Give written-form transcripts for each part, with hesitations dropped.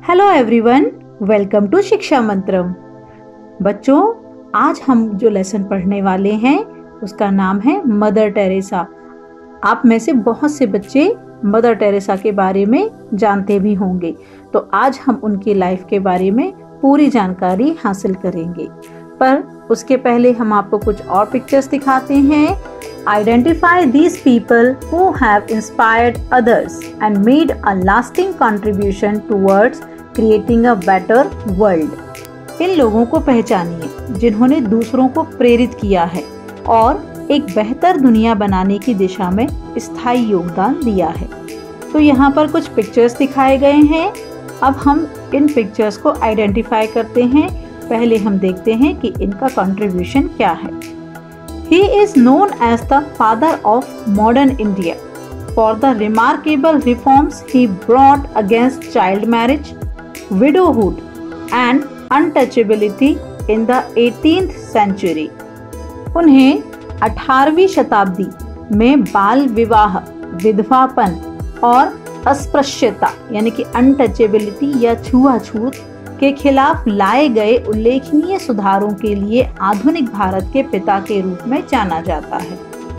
Hello everyone, welcome to शिक्षा मंत्रम। बच्चों, आज हम जो लेसन पढ़ने वाले हैं उसका नाम है मदर टेरेसा। आप में से बहुत से बच्चे मदर टेरेसा के बारे में जानते भी होंगे, तो आज हम उनकी लाइफ के बारे में पूरी जानकारी हासिल करेंगे। पर उसके पहले हम आपको कुछ और पिक्चर्स दिखाते हैं। Identify these people who have inspired others and made a lasting contribution towards creating a better world. इन लोगों को पहचानिए जिन्होंने दूसरों को प्रेरित किया है और एक बेहतर दुनिया बनाने की दिशा में स्थायी योगदान दिया है। तो यहाँ पर कुछ पिक्चर्स दिखाए गए हैं। अब हम इन पिक्चर्स को आइडेंटिफाई करते हैं। पहले हम देखते हैं कि इनका कंट्रीब्यूशन क्या है। He is known as the father of modern India for the remarkable reforms he brought against child marriage, widowhood and untouchability in the 18th century. उन्हें 18वीं शताब्दी में बाल विवाह, विधवापन और अस्पृश्यता यानी कि अनटचेबिलिटी या छुआछूत के खिलाफ लाए गए उल्लेखनीय सुधारों के लिए आधुनिक भारत के पिता के रूप में जाना जाता है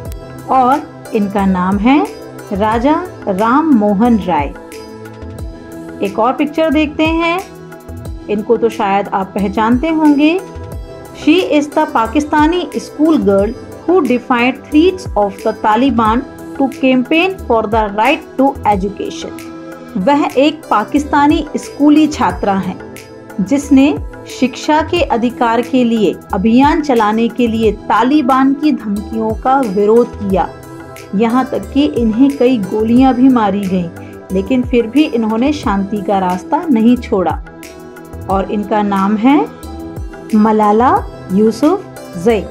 और इनका नाम है राजा राम मोहन राय। एक और पिक्चर देखते हैं। इनको तो शायद आप पहचानते होंगे। She is the Pakistani school girl who defied threats of the Taliban to campaign for the right to education. वह एक पाकिस्तानी स्कूली छात्रा है जिसने शिक्षा के अधिकार के लिए अभियान चलाने के लिए तालिबान की धमकियों का विरोध किया। यहाँ तक कि इन्हें कई गोलियां भी मारी गईं, लेकिन फिर भी इन्होंने शांति का रास्ता नहीं छोड़ा और इनका नाम है मलाला यूसुफजई।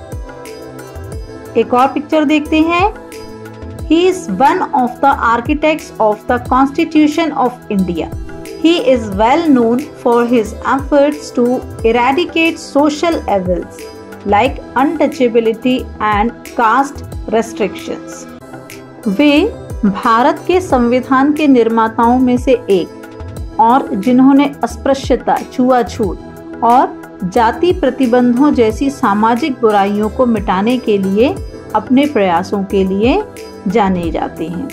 एक और पिक्चर देखते हैं। He is one of the architects of the Constitution of India. He is well known for his efforts to eradicate social evils like untouchability and caste restrictions. वे भारत के संविधान के निर्माताओं में से एक और जिन्होंने अस्पृश्यता, छुआछूत और जाति प्रतिबंधों जैसी सामाजिक बुराइयों को मिटाने के लिए अपने प्रयासों के लिए जाने जाते हैं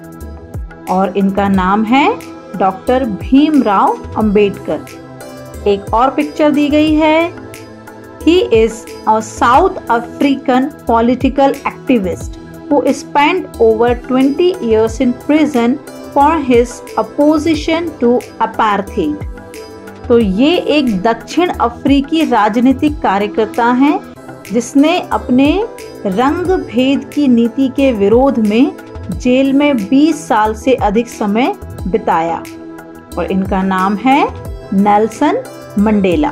और इनका नाम है डॉक्टर भीमराव अंबेडकर। एक और पिक्चर दी गई है। He is a South African political activist who spent over 20 years in prison for his opposition to apartheid. तो ये एक दक्षिण अफ्रीकी राजनीतिक कार्यकर्ता हैं जिसने अपने रंग भेद की नीति के विरोध में जेल में 20 साल से अधिक समय बिताया और इनका नाम है Nelson Mandela.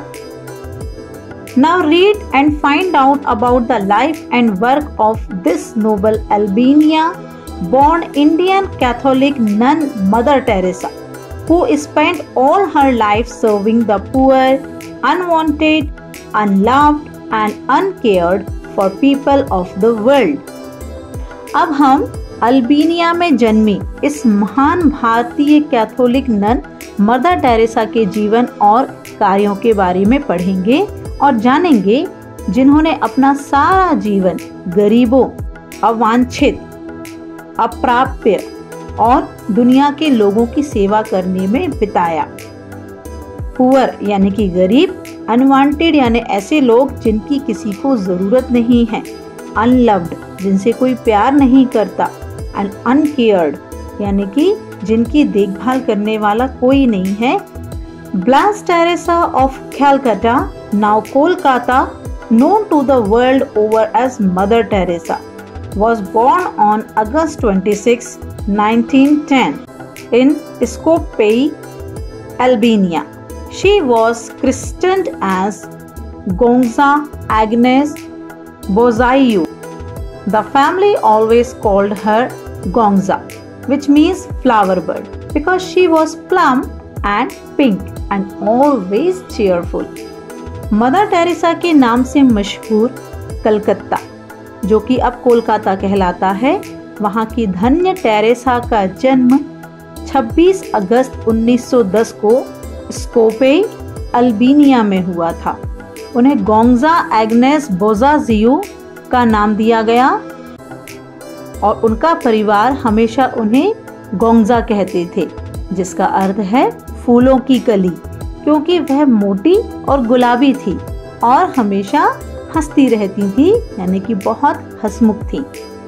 Now read and find out about the life and work of this noble Albania born Indian Catholic nun Mother Teresa, who spent all her life serving the poor, unwanted, unloved and uncared for people of the world. अब हम Albania में जन्मी इस महान भारतीय Catholic none mother Teresa के जीवन और कार्यों के बारे में पढ़ेंगे और जानेंगे जिन्होंने अपना सारा जीवन गरीबों, अवांछित, अप्राप्य और दुनिया के लोगों की सेवा करने में बिताया। पुअर यानी कि गरीब, अनवांटेड यानी ऐसे लोग जिनकी किसी को जरूरत नहीं है, अनलव्ड जिनसे कोई प्यार नहीं करता, एंड अनकेयर्ड यानी कि जिनकी देखभाल करने वाला कोई नहीं है। Blessed Teresa of Calcutta, now Kolkata, known to the world over as Mother Teresa, was born on August 26, 1910 in Skopje, Albania. She was christened as Gonza Agnes Bozaiu. The family always called her Gonza, which means flower bird, because she was plump and pink and always cheerful. Mother Teresa के नाम से मशहूर कलकत्ता, जो कि अब कोलकाता कहलाता है, वहाँ की धन्य टेरेसा का जन्म 26 अगस्त 1910 को स्कोपे, अल्बानिया में हुआ था। उन्हें गोंजा एग्नेस बोजाजियो का नाम दिया गया और उनका परिवार हमेशा उन्हें गोंजा कहते थे, जिसका अर्थ है फूलों की कली, क्योंकि वह मोटी और गुलाबी थी और हमेशा हंसती रहती थी, यानी कि बहुत हंसमुख थी।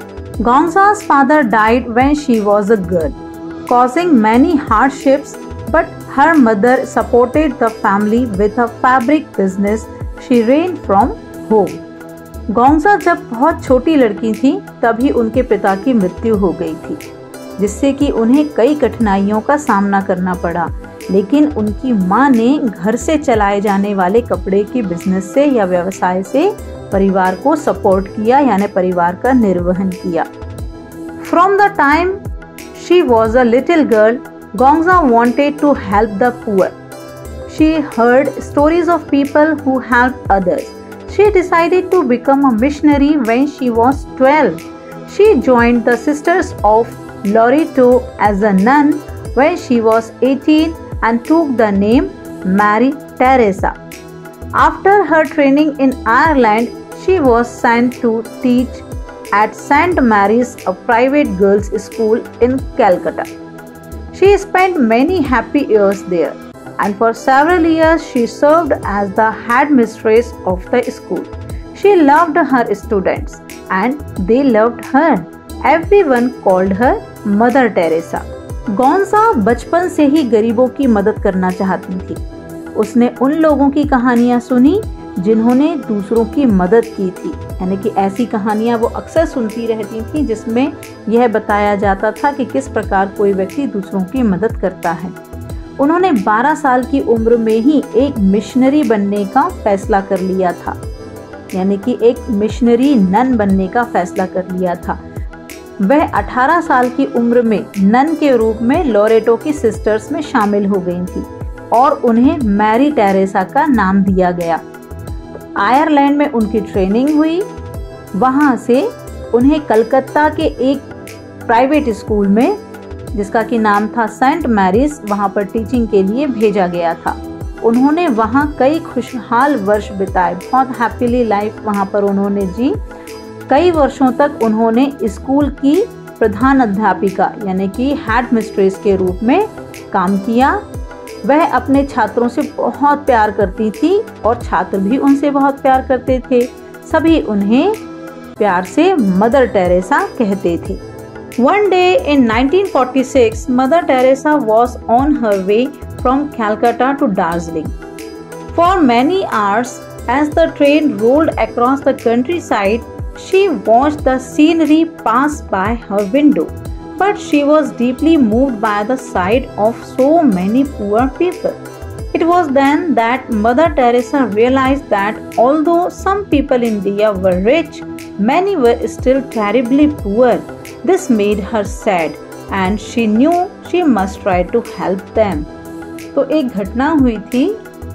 गोंजा's father died when she was a girl, causing many hardships, but her mother supported the family with a fabric business she ran from home. गोंजा जब बहुत छोटी लड़की थी तभी उनके पिता की मृत्यु हो गई थी, जिससे कि उन्हें कई कठिनाइयों का सामना करना पड़ा, लेकिन उनकी मां ने घर से चलाए जाने वाले कपड़े के बिजनेस से या व्यवसाय से परिवार को सपोर्ट किया, यानी परिवार का निर्वहन किया। From the time she was a little girl, Gonza wanted to help the poor. She heard stories of people who helped others. She decided to become a missionary when she was 12. She joined the Sisters of Loreto as a nun when she was 18 and took the name Mary Teresa. After her training in Ireland, she was sent to teach at St. Mary's, a private girls' school in Calcutta. She spent many happy years there, and for several years she served as the headmistress of the school. She loved her students and they loved her. Everyone called her Mother Teresa. गोंजा बचपन से ही गरीबों की मदद करना चाहती थी। उसने उन लोगों की कहानियां सुनी जिन्होंने दूसरों की मदद की थी, यानी कि ऐसी कहानियां वो अक्सर सुनती रहती थी जिसमें यह बताया जाता था कि किस प्रकार कोई व्यक्ति दूसरों की मदद करता है। उन्होंने 12 साल की उम्र में ही एक मिशनरी बनने का फैसला कर लिया था, यानी कि एक मिशनरी नन बनने का फैसला कर लिया था। वह 18 साल की उम्र में नन के रूप में लोरेटो की सिस्टर्स में शामिल हो गई थी और उन्हें मैरी टेरेसा का नाम दिया गया। आयरलैंड में उनकी ट्रेनिंग हुई। वहां से उन्हें कलकत्ता के एक प्राइवेट स्कूल में, जिसका कि नाम था सेंट मैरीज, वहां पर टीचिंग के लिए भेजा गया था। उन्होंने वहां कई खुशहाल वर्ष बिताए, बहुत हैप्पीली लाइफ वहां पर उन्होंने जी। कई वर्षों तक उन्होंने स्कूल की प्रधान अध्यापिका यानी कि हेड मिस्ट्रेस के रूप में काम किया। वह अपने छात्रों से बहुत प्यार करती थी और छात्र भी उनसे बहुत प्यार करते थे। सभी उन्हें प्यार से मदर टेरेसा कहते थे। One day in 1946, Mother Teresa was on her way from Calcutta to Darjeeling. For many hours, as the train rolled across the countryside, she watched the scenery pass by her window. But she was deeply moved by the sight of so many poor people. It was then that Mother Teresa realized that although some people in India were rich, many were still terribly poor. This made her sad and she knew she must try to help them. तो एक घटना हुई थी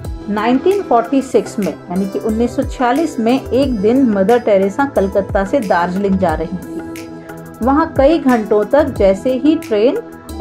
1946 में, यानी कि 1946 में एक दिन मदर टेरेसा कलकत्ता से दार्जिलिंग जा रही थी। वहाँ कई घंटों तक जैसे ही ट्रेन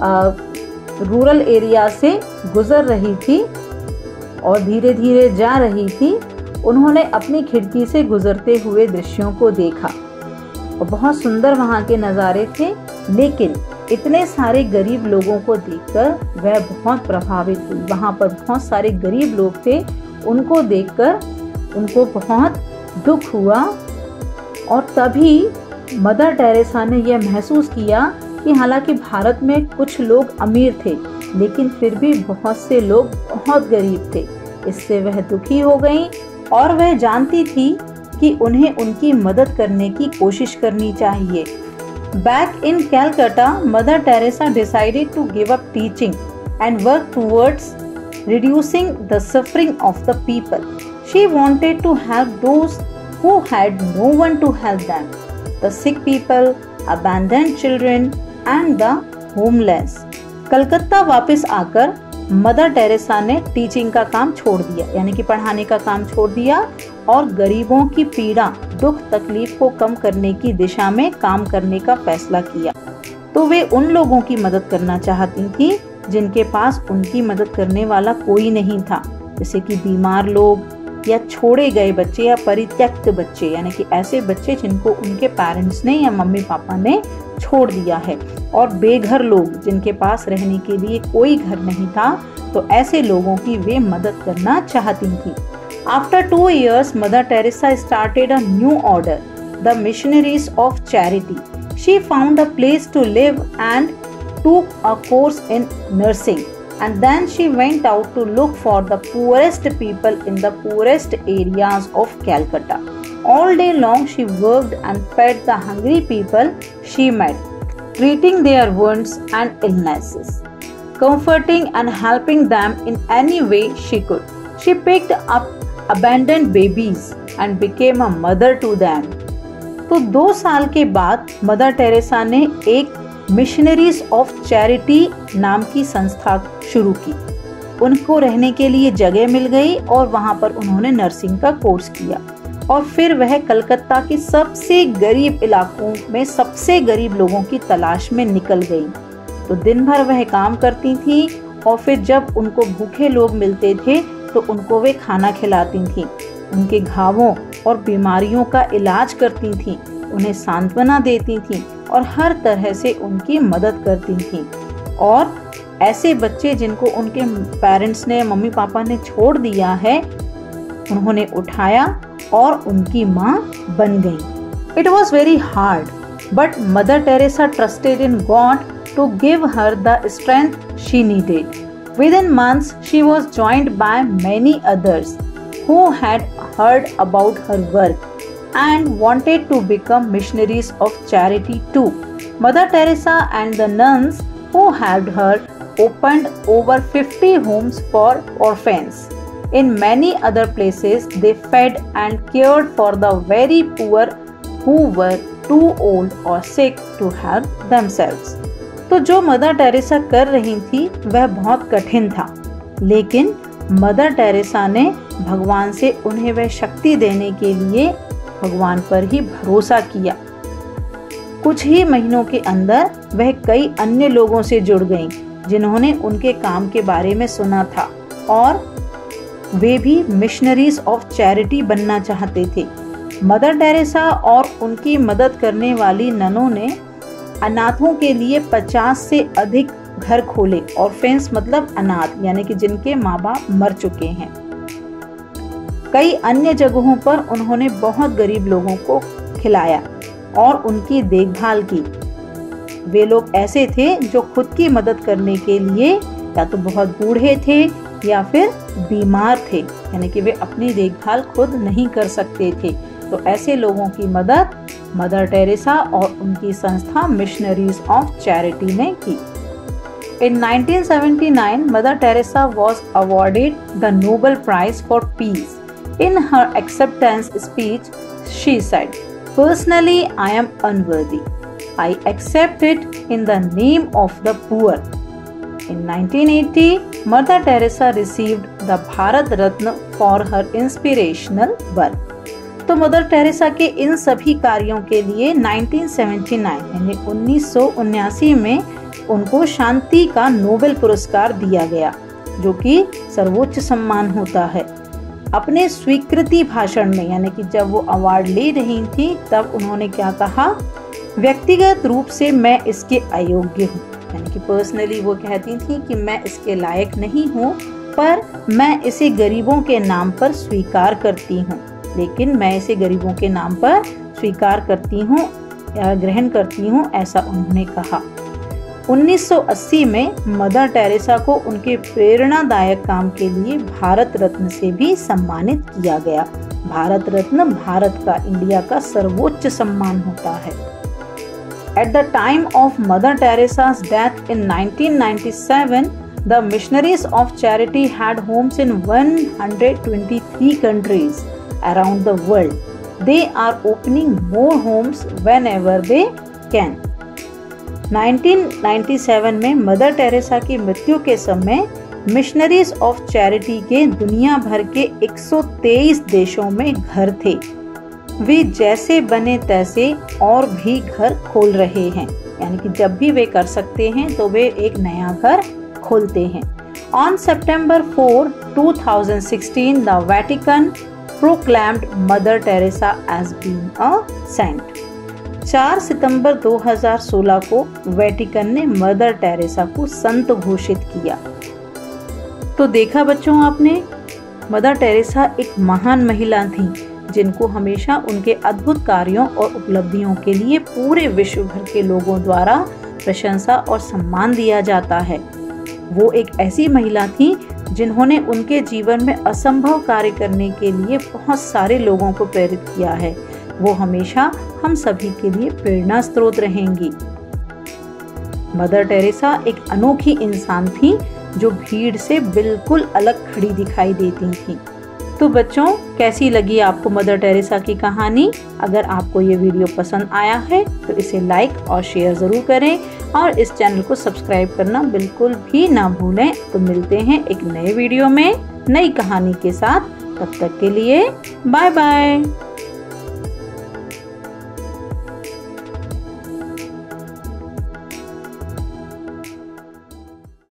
रूरल एरिया से गुजर रही थी और धीरे धीरे जा रही थी, उन्होंने अपनी खिड़की से गुजरते हुए दृश्यों को देखा और बहुत सुंदर वहाँ के नज़ारे थे। लेकिन इतने सारे गरीब लोगों को देखकर वह बहुत प्रभावित हुई। वहाँ पर बहुत सारे गरीब लोग थे, उनको देखकर उनको बहुत दुख हुआ और तभी मदर टेरेसा ने यह महसूस किया कि हालांकि भारत में कुछ लोग अमीर थे, लेकिन फिर भी बहुत से लोग बहुत गरीब थे। इससे वह दुखी हो गई और वह जानती थी कि उन्हें उनकी मदद करने की कोशिश करनी चाहिए। Back in Calcutta, Mother Teresa decided to give up teaching and work towards reducing the suffering of the people. She wanted to help those who had no one to help them, the sick people, abandoned children and the homeless. Calcutta वापस आकर mother Teresa ने teaching का काम छोड़ दिया, यानी कि पढ़ाने का काम छोड़ दिया और गरीबों की पीड़ा, दुख तकलीफ को कम करने की दिशा में काम करने का फैसला किया। तो वे उन लोगों की मदद करना चाहती थी जिनके पास उनकी मदद करने वाला कोई नहीं था, जैसे कि बीमार लोग या छोड़े गए बच्चे या परित्यक्त बच्चे, यानी कि ऐसे बच्चे जिनको उनके पेरेंट्स ने या मम्मी पापा ने छोड़ दिया है, और बेघर लोग जिनके पास रहने के लिए कोई घर नहीं था, तो ऐसे लोगों की वे मदद करना चाहती थी। After 2 years, Mother Teresa started a new order, the Missionaries of Charity. She found a place to live and took a course in nursing. And then she went out to look for the poorest people in the poorest areas of Calcutta. All day long she worked and fed the hungry people she met, treating their wounds and illnesses, comforting and helping them in any way she could. She picked up abandoned babies and became a mother to them. तो 2 साल के बाद mother Teresa ने एक missionaries of charity नाम की संस्था शुरू की। उनको रहने के लिए जगह मिल गई और वहां पर उन्होंने नर्सिंग का कोर्स किया, और फिर वह कलकत्ता के सबसे गरीब इलाकों में सबसे गरीब लोगों की तलाश में निकल गई। तो दिन भर वह काम करती थी, और फिर जब उनको भूखे लोग मिलते थे तो उनको वे खाना खिलाती थी, उनके घावों और बीमारियों का इलाज करती थी, उन्हें सांत्वना देती थी और हर तरह से उनकी मदद करती थी। और ऐसे बच्चे जिनको उनके पेरेंट्स ने, मम्मी पापा ने छोड़ दिया है, उन्होंने उठाया और उनकी माँ बन गई। It was very hard, but Mother Teresa trusted in God to give her the strength she needed. Within months, she was joined by many others who had heard about her work and wanted to become missionaries of charity too. Mother Teresa and the nuns who helped her opened over 50 homes for orphans. In many other places, they fed and cared for the very poor who were too old or sick to help themselves. तो जो mother Teresa कर रही थी वह बहुत कठिन था, लेकिन मदर टेरेसा ने भगवान से उन्हें वह शक्ति देने के लिए भगवान पर ही भरोसा किया। कुछ ही महीनों के अंदर वह कई अन्य लोगों से जुड़ गईं, जिन्होंने उनके काम के बारे में सुना था, और वे भी मिशनरीज ऑफ चैरिटी बनना चाहते थे। मदर टेरेसा और उनकी मदद करने वाली ननों ने अनाथों के लिए 50 से अधिक घर खोले। ऑर्फेन्स मतलब अनाथ, यानी कि जिनके माँ बाप मर चुके हैं। कई अन्य जगहों पर उन्होंने बहुत गरीब लोगों को खिलाया और उनकी देखभाल की। वे लोग ऐसे थे जो खुद की मदद करने के लिए या तो बहुत बूढ़े थे या फिर बीमार थे, यानी कि वे अपनी देखभाल खुद नहीं कर सकते थे। तो ऐसे लोगों की मदद मदर टेरेसा और उनकी संस्था मिशनरीज ऑफ चैरिटी ने की। In 1979, Mother Teresa was awarded the Nobel Prize for Peace. In her acceptance speech, she said, "Personally, I am unworthy. I accept it in the name of the poor." In 1980, Mother Teresa received the Bharat Ratna for her inspirational work. तो mother Teresa के इन सभी कार्यों के लिए 1979 यानी 1979 में उनको शांति का नोबेल पुरस्कार दिया गया, जो कि सर्वोच्च सम्मान होता है। अपने स्वीकृति भाषण में, यानी कि जब वो अवार्ड ले रही थी, तब उन्होंने क्या कहा? व्यक्तिगत रूप से मैं इसके अयोग्य हूँ, यानी कि पर्सनली वो कहती थी कि मैं इसके लायक नहीं हूँ, पर मैं इसे गरीबों के नाम पर स्वीकार करती हूँ। लेकिन मैं इसे गरीबों के नाम पर स्वीकार करती हूँ या ग्रहण करती हूँ, ऐसा उन्होंने कहा। 1980 में मदर टेरेसा को उनके प्रेरणादायक काम के लिए भारत रत्न से भी सम्मानित किया गया। भारत रत्न भारत का, इंडिया का सर्वोच्च सम्मान होता है। At the time of Mother Teresa's death in 1997, the Missionaries of Charity had homes in 123 countries around the world. They are opening more homes whenever they can. 1997 में मदर टेरेसा की मृत्यु के समय मिशनरीज ऑफ चैरिटी के दुनिया भर के 123 देशों में घर थे। वे जैसे बने तैसे और भी घर खोल रहे हैं, यानी कि जब भी वे कर सकते हैं तो वे एक नया घर खोलते हैं। On September 4, 2016, the Vatican proclaimed Mother Teresa as being a saint. 4 सितंबर 2016 को वेटिकन ने मदर टेरेसा को संत घोषित किया। तो देखा बच्चों आपने, मदर टेरेसा एक महान महिला थी जिनको हमेशा उनके अद्भुत कार्यों और उपलब्धियों के लिए पूरे विश्व भर के लोगों द्वारा प्रशंसा और सम्मान दिया जाता है। वो एक ऐसी महिला थी जिन्होंने उनके जीवन में असंभव कार्य करने के लिए बहुत सारे लोगों को प्रेरित किया है। वो हमेशा हम सभी के लिए प्रेरणा स्रोत रहेंगी। मदर टेरेसा एक अनोखी इंसान थी जो भीड़ से बिल्कुल अलग खड़ी दिखाई देती थी। तो बच्चों, कैसी लगी आपको मदर टेरेसा की कहानी? अगर आपको ये वीडियो पसंद आया है तो इसे लाइक और शेयर ज़रूर करें और इस चैनल को सब्सक्राइब करना बिल्कुल भी ना भूलें। तो मिलते हैं एक नए वीडियो में नई कहानी के साथ। तब तक के लिए बाय बाय।